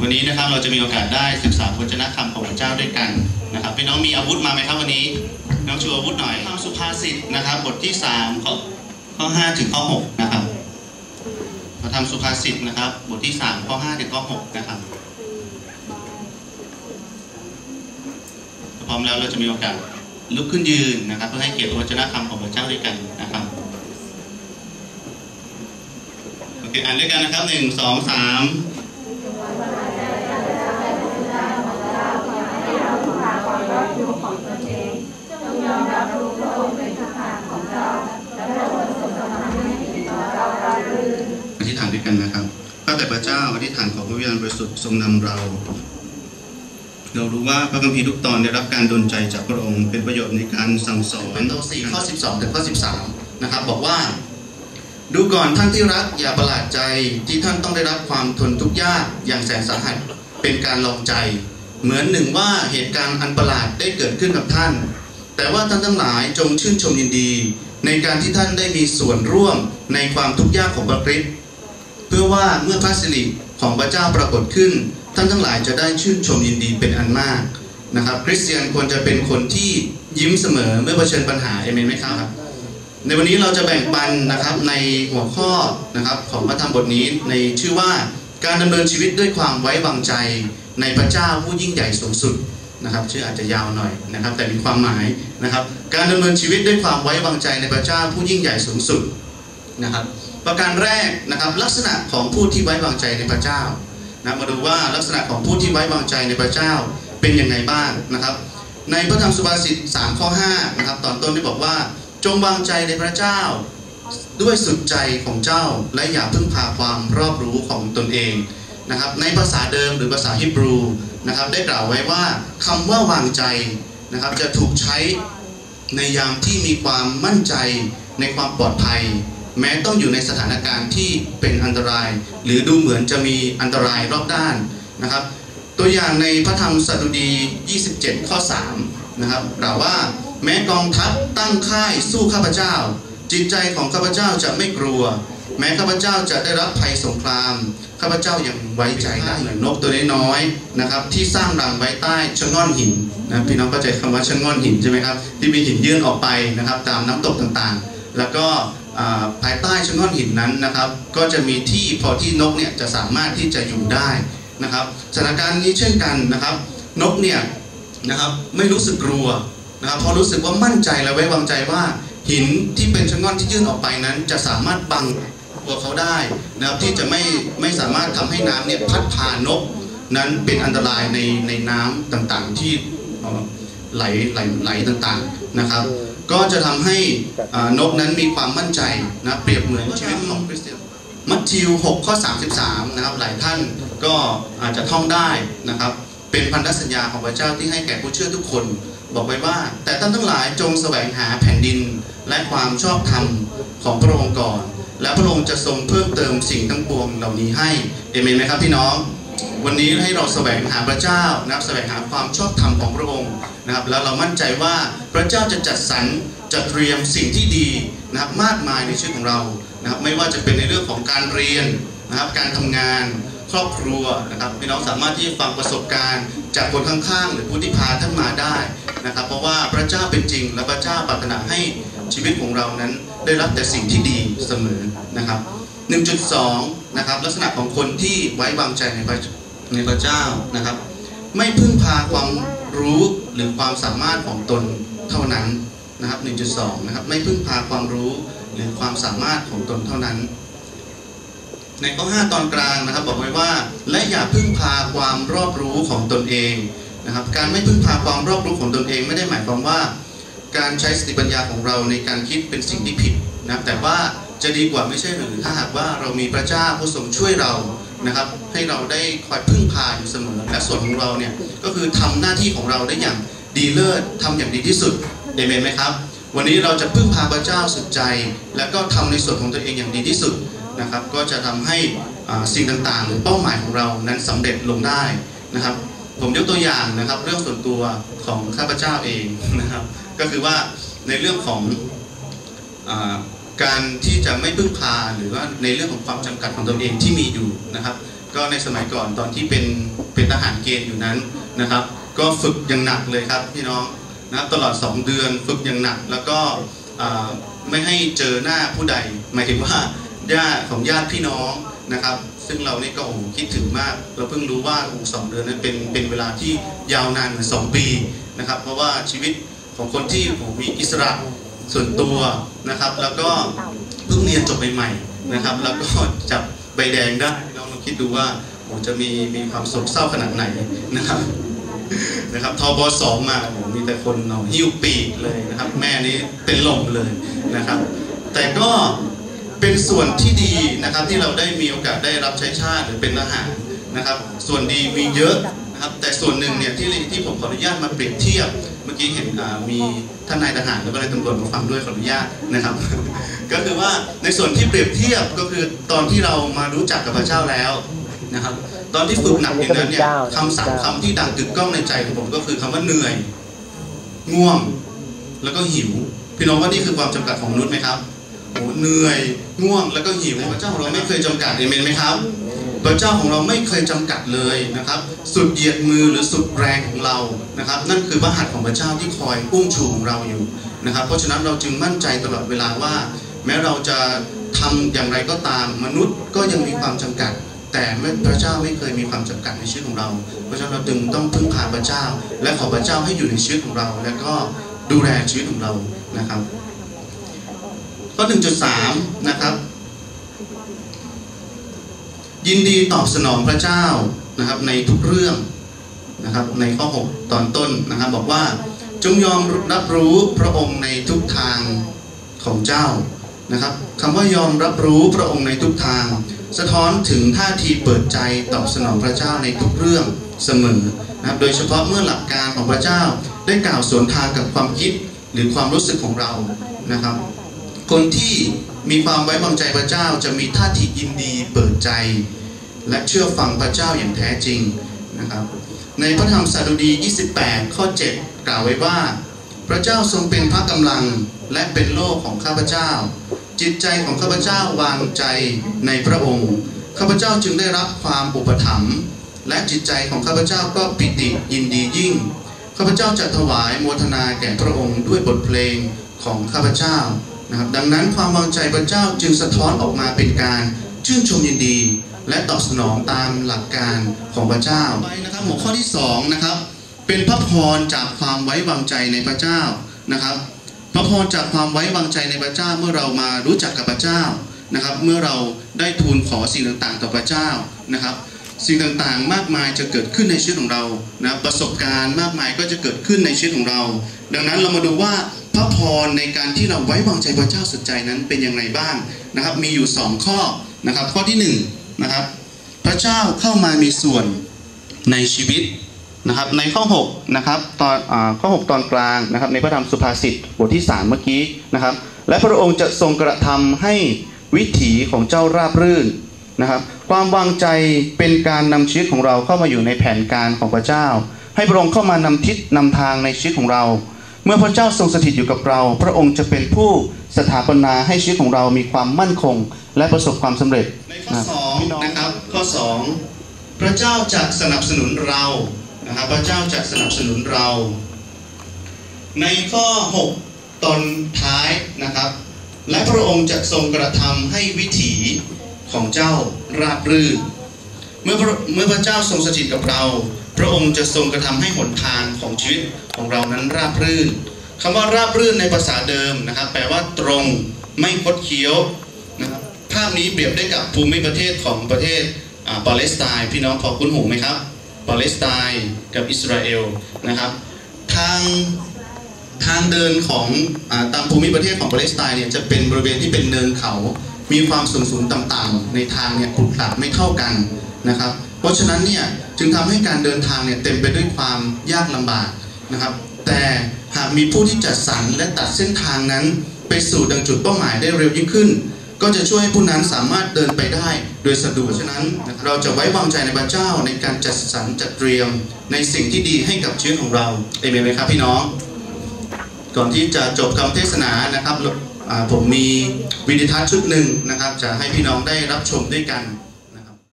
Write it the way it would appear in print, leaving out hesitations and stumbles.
วันนี้นะครับเราจะมีโอกาสได้ศึกษาพระวจนะคำของพระเจ้าด้วยกันนะครับพี่น้องมีอาวุธมาไหมครับวันนี้น้องชูอาวุธหน่อยทำสุภาษิตนะครับบทที่3ข้อ5ถึงข้อ6นะครับเราทำสุภาษิตนะครับบทที่3ข้อ5ถึงข้อ6นะครับพร้อมแล้วเราจะมีโอกาสลุกขึ้นยืนนะครับเพื่อให้เกียรติพระวจนะคำของพระเจ้าด้วยกันนะครับโอเคอ่านด้วยกันนะครับ1 2 3อธิษฐานด้วยกันนะครับข้าแต่พระเจ้าอธิษฐานขอพระวิญญาณบริสุทธิ์ทรงนำเรารู้ว่าพระคัมภีร์ทุกตอนได้รับการดลใจจากพระองค์เป็นประโยชน์ในการสั่งสอนเป็นตัว4ข้อ12ถึงข้อ13นะครับบอกว่าดูก่อนท่านที่รักอย่าประหลาดใจที่ท่านต้องได้รับความทนทุกข์ยากอย่างแสนสาหัสเป็นการลองใจเหมือนหนึ่งว่าเหตุการณ์อันประหลาดได้เกิดขึ้นกับท่านแต่ว่าท่านทั้งหลายจงชื่นชมยินดีในการที่ท่านได้มีส่วนร่วมในความทุกข์ยากของพระคริสต์เพื่อว่าเมื่อพระสิริของพระเจ้าปรากฏขึ้นท่านทั้งหลายจะได้ชื่นชมยินดีเป็นอันมากนะครับคริสเตียนควรจะเป็นคนที่ยิ้มเสมอเมื่อเผชิญปัญหาเอเมนไหมครับในวันนี้เราจะแบ่งปันนะครับในหัวข้อนะครับของพระธรรมบทนี้ในชื่อว่าการดำเนินชีวิตด้วยความไว้วางใจในพระเจ้าผู้ยิ่งใหญ่สูงสุดนะครับชื่ออาจจะยาวหน่อยนะครับแต่มีความหมายนะครับการดำเนินชีวิตด้วยความไว้วางใจในพระเจ้าผู้ยิ่งใหญ่สูงสุดนะครับประการแรกนะครับลักษณะของผู้ที่ไว้วางใจในพระเจ้านะมาดูว่าลักษณะของผู้ที่ไว้วางใจในพระเจ้าเป็นยังไงบ้างนะครับในพระธรรมสุภาษิต3ข้อ5นะครับตอนต้นได้บอกว่าจงวางใจในพระเจ้าด้วยสุดใจของเจ้าและอย่าพึ่งพาความรอบรู้ของตนเองนะครับในภาษาเดิมหรือภาษาฮีบรูนะครับได้กล่าวไว้ว่าคำว่าวางใจนะครับจะถูกใช้ในยามที่มีความมั่นใจในความปลอดภัยแม้ต้องอยู่ในสถานการณ์ที่เป็นอันตรายหรือดูเหมือนจะมีอันตรายรอบด้านนะครับตัวอย่างในพระธรรมสดุดี27ข้อ3นะครับกล่าวว่าแม้กองทัพตั้งค่ายสู้ข้าพเจ้าจิตใจของข้าพเจ้าจะไม่กลัวแม้ข้าพเจ้าจะได้รับภัยสงครามข้าพเจ้ายังไว้ใจได้เหมือนนกตัวน้อยๆนะครับที่สร้างรังไว้ใต้ชะง่อนหินนะพี่น้องเข้าใจคำว่าชะง่อนหินใช่ไหมครับที่มีหินยื่นออกไปนะครับตามน้ำตกต่างๆแล้วก็ภายใต้ชะง่อนหินนั้นนะครับก็จะมีที่พอที่นกเนี่ยจะสามารถที่จะอยู่ได้นะครับสถานการณ์นี้เช่นกันนะครับนกเนี่ยนะครับไม่รู้สึกกลัวนะครับพอรู้สึกว่ามั่นใจและไว้วางใจว่าหินที่เป็นชะง่อนที่ยื่นออกไปนั้นจะสามารถบังตัวเขาได้นะครับที่จะไม่สามารถทำให้น้ำเนี่ยพัดพานกนั้นเป็นอันตรายในน้ำต่างๆที่ไหลต่างๆนะครับก็จะทำให้นกนั้นมีความมั่นใจนะเปรียบเหมือนชีวิตของคริสเตียนมัทธิว6ข้อ33นะครับหลายท่านก็อาจจะท่องได้นะครับเป็นพันธสัญญาของพระเจ้าที่ให้แก่ผู้เชื่อทุกคนบอกไว้ว่าแต่ท่านทั้งหลายจงแสวงหาแผ่นดินและความชอบธรรมของพระองค์ก่อนและพระองค์จะทรงเพิ่มเติมสิ่งทั้งปวงเหล่านี้ให้เอเมนไหมครับพี่น้องวันนี้ให้เราแสวงหาพระเจ้านะครับแสวงหาความชอบธรรมของพระองค์นะครับแล้วเรามั่นใจว่าพระเจ้าจะจัดสรรจัดเตรียมสิ่งที่ดีนะครับมากมายในชีวิตของเรานะครับไม่ว่าจะเป็นในเรื่องของการเรียนนะครับการทำงานครอบครัวนะครับพี่น้องสามารถที่ฟังประสบการณ์จากคนข้างๆหรือผู้ที่พาท่านมาได้นะครับเพราะว่าพระเจ้าเป็นจริงและพระเจ้าปรารถนาให้ชีวิตของเรานั้นได้รับแต่สิ่งที่ดีเสมอนะครับ 1.2 นะครับลักษณะของคนที่ไว้วางใจในพระเจ้านะครับไม่พึ่งพาความรู้หรือความสามารถของตนเท่านั้นนะครับ 1.2 นะครับไม่พึ่งพาความรู้หรือความสามารถของตนเท่านั้นในข้อ5ตอนกลางนะครับบอกไว้ว่าและอย่าพึ่งพาความรอบรู้ของตนเองนะครับการไม่พึ่งพาความรอบรู้ของตนเองไม่ได้หมายความว่าการใช้สติปัญญาของเราในการคิดเป็นสิ่งที่ผิดนะแต่ว่าจะดีกว่าไม่ใช่หรือถ้าหากว่าเรามีพระเจ้าผู้ทรงช่วยเรานะครับให้เราได้คอยพึ่งพาอยู่เสมอและส่วนของเราเนี่ยก็คือทำหน้าที่ของเราได้อย่างดีเลิศทำอย่างดีที่สุดเอเมนไหมครับวันนี้เราจะพึ่งพาพระเจ้าสุดใจแล้วก็ทำในส่วนของตัวเองอย่างดีที่สุดนะครับก็จะทำให้สิ่งต่างๆหรือเป้าหมายของเรานั้นสำเร็จลงได้นะครับผมยกตัวอย่างนะครับเรื่องส่วนตัวของข้าพเจ้าเองนะครับก็คือว่าในเรื่องของการที่จะไม่พึ่งพาหรือว่าในเรื่องของความจำกัดของตนเองที่มีอยู่นะครับก็ในสมัยก่อนตอนที่เป็นทหารเกณฑ์อยู่นั้นนะครับก็ฝึกอย่างหนักเลยครับพี่น้องนะตลอด2 เดือนฝึกอย่างหนักแล้วก็ไม่ให้เจอหน้าผู้ใดหมายถึงว่าญาติพี่น้องนะครับซึ่งเรานี่ก็คิดถึงมากเราเพิ่งรู้ว่า2 เดือนนั้นเป็นเวลาที่ยาวนานเหมือน2 ปีนะครับเพราะว่าชีวิตของคนที่มีอิสระส่วนตัวนะครับแล้วก็เพิ่งเรียนจบใหม่ๆนะครับแล้วก็จับใบแดงได้เราลองคิดดูว่าจะมีความโศกเศร้าขนาดไหนนะครับทบ2มามีแต่คนหิ้วปีกเลยนะครับแม่นี้เป็นลมเลยนะครับแต่ก็เป็นส่วนที่ดีนะครับที่เราได้มีโอกาสได้รับใช้ชาติหรือเป็นทหารนะครับส่วนดีมีเยอะนะครับแต่ส่วนหนึ่งเนี่ยที่ผมขออนุญาตมาเปรียบเทียบเมื่อกี้เห็นมีท่านนายทหารแล้วก็นายตำรวจมาฟังด้วยขออนุญาตนะครับ ก็คือว่าในส่วนที่เปรียบเทียบก็คือตอนที่เรามารู้จักกับพระเจ้าแล้วนะครับตอนที่ฝึกหนักอย่างนั้นเนี่ยคำ3 คำที่ดังกึกก้องในใจของผมก็คือคำว่าเหนื่อยง่วงแล้วก็หิวพี่น้องว่านี่คือความจำกัดของมนุษย์ไหมครับเหนื่อยง่วงแล้วก็หิวพระเจ้าของเราไม่เคยจำกัดเอเมนไหมครับพระเจ้าของเราไม่เคยจำกัดเลยนะครับสุดเหยียดมือหรือสุดแรงของเรานะครับนั่นคือพระหัตถ์ของพระเจ้าที่คอยอุ้มชูเราอยู่นะครับเพราะฉะนั้นเราจึงมั่นใจตลอดเวลาว่าแม้เราจะทำอย่างไรก็ตามมนุษย์ก็ยังมีความจำกัดแต่พระเจ้าไม่เคยมีความจำกัดในชีวิตของเราเพราะฉะนั้นเราจึงต้องพึ่งพาพระเจ้าและขอพระเจ้าให้อยู่ในชีวิตของเราและก็ดูแลชีวิตของเรานะครับข้อ 1.3 นะครับยินดีตอบสนองพระเจ้านะครับในทุกเรื่องนะครับในข้อ 6 ตอนต้นนะครับบอกว่าจงยอมรับรู้พระองค์ในทุกทางของเจ้านะครับคำว่ายอมรับรู้พระองค์ในทุกทางสะท้อนถึงท่าทีเปิดใจตอบสนองพระเจ้าในทุกเรื่องเสมอนะครับโดยเฉพาะเมื่อหลักการของพระเจ้าได้กล่าวสวนทางกับความคิดหรือความรู้สึกของเรานะครับคนที่มีความไว้วางใจพระเจ้าจะมีท่าทียินดีเปิดใจและเชื่อฟังพระเจ้าอย่างแท้จริงนะครับในพระธรรมสดุดี 28 ข้อ 7 กล่าวไว้ว่าพระเจ้าทรงเป็นพระกำลังและเป็นโล่ของข้าพเจ้าจิตใจของข้าพเจ้าวางใจในพระองค์ข้าพเจ้าจึงได้รับความอุปถัมภ์และจิตใจของข้าพเจ้าก็ปิติยินดียิ่งข้าพเจ้าจะถวายโมทนาแก่พระองค์ด้วยบทเพลงของข้าพเจ้านะครับดังนั้นความวางใจพระเจ้าจึงสะท้อนออกมาเป็นการชื่นชมยินดีและตอบสนองตามหลักการของพระเจ้าไปนะครับหัวข้อที่2นะครับเป็นพระพรจากความไว้วางใจในพระเจ้านะครับพระพรจากความไว้วางใจในพระเจ้าเมื่อเรามารู้จักกับพระเจ้านะครับเมื่อเราได้ทูลขอสิ่งต่างๆต่อพระเจ้านะครับสิ่งต่างๆมากมายจะเกิดขึ้นในชีวิตของเรานะประสบการณ์มากมายก็จะเกิดขึ้นในชีวิตของเราดังนั้นเรามาดูว่าพระพรในการที่เราไว้วางใจพระเจ้าสุดใจนั้นเป็นอย่างไรบ้างนะครับมีอยู่2ข้อนะครับข้อที่1นะครับพระเจ้าเข้ามามีส่วนในชีวิตนะครับในข้อ6นะครับตอนข้อ6ตอนกลางนะครับในพระธรรมสุภาษิตบทที่3เมื่อกี้นะครับและพระองค์จะทรงกระทำให้วิถีของเจ้าราบรื่นนะครับความวางใจเป็นการนำชีวิตของเราเข้ามาอยู่ในแผนการของพระเจ้าให้พระองค์เข้ามานำทิศนำทางในชีวิตของเราเมื่อพระเจ้าทรงสถิตอยู่กับเราพระองค์จะเป็นผู้สถาปนาให้ชีวิตของเรามีความมั่นคงและประสบความสำเร็จในข้อ2นะครับข้อ2พระเจ้าจะสนับสนุนเรานะครับพระเจ้าจะสนับสนุนเราในข้อ6ตอนท้ายนะครับและพระองค์จะทรงกระทำให้วิถีของเจ้าราบรื่นเมื่อพระเจ้าทรงสถิตกับเราพระองค์จะทรงกระทำให้หนทางของชีวิตของเรานั้นราบรื่นคำว่าราบรื่นในภาษาเดิมนะครับแปลว่าตรงไม่คดเคี้ยวนะครับภาพนี้เปรียบได้กับภูมิประเทศของประเทศปาเลสไตน์พี่น้องพอคุ้นหูไหมครับปาเลสไตน์กับอิสราเอลนะครับทางเดินของตามภูมิประเทศของปาเลสไตน์เนี่ยจะเป็นบริเวณที่เป็นเนินเขามีความสูงต่ำๆในทางเนี่ยขรุขระไม่เท่ากันนะครับเพราะฉะนั้นเนี่ยจึงทำให้การเดินทางเนี่ยเต็มไปด้วยความยากลำบากนะครับแต่หากมีผู้ที่จัดสรรและตัดเส้นทางนั้นไปสู่ดังจุดเป้าหมายได้เร็วยิ่งขึ้นก็จะช่วยให้ผู้นั้นสามารถเดินไปได้โดยสะดวกฉะนั้นเราจะไว้วางใจในพระเจ้าในการจัดสรรจัดเตรียมในสิ่งที่ดีให้กับชีวิตของเราเอเมนไหมครับพี่น้องก่อนที่จะจบคำเทศนานะครับผมมีวิดีทัศน์ชุดหนึ่งนะครับจะให้พี่น้องได้รับชมด้วยกัน